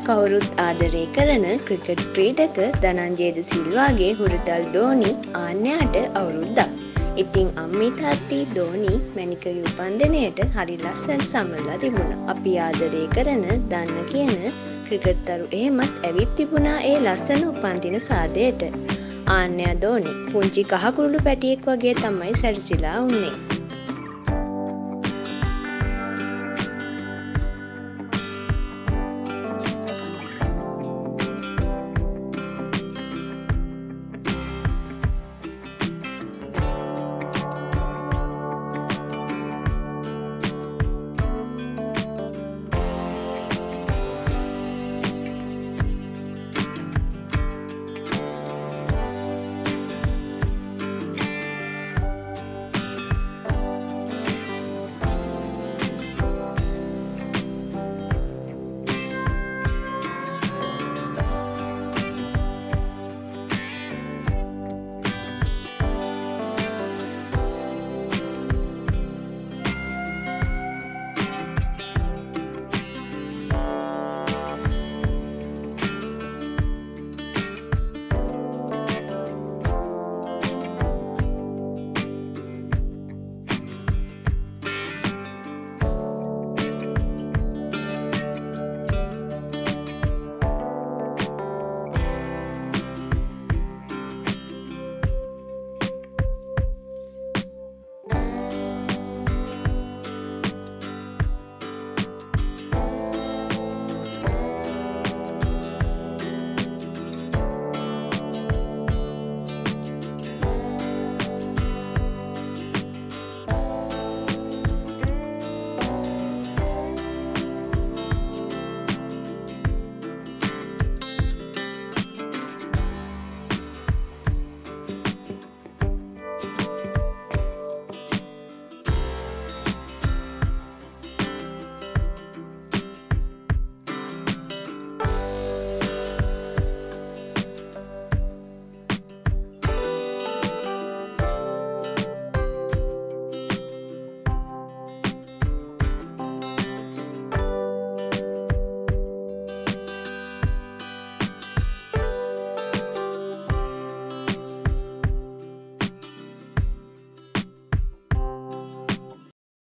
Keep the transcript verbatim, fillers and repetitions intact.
කවුරුත් ආදරය කරන ක්‍රිකට් ක්‍රීඩක ධනංජය ද සිල්වාගේ හුරතල් ධෝනි ආන්‍යයට අවුරුද්දක්. ඉතින් අම්මි තාත්ති ධෝනි මැනිකගේ උපන්දිනයට හරි ලස්සන සමරලා තිබුණා. අපි ආදරය කරන දන්න කියන ක්‍රිකට්තරු එහෙමත් ඇවිත් තිබුණා ඒ ලස්සන උපන්දින සාදයට. ආන්‍ය ධෝනි පුංචි කහ කුරුළු පැටියෙක් වගේ තමයි සැරසිලා උන්නේ.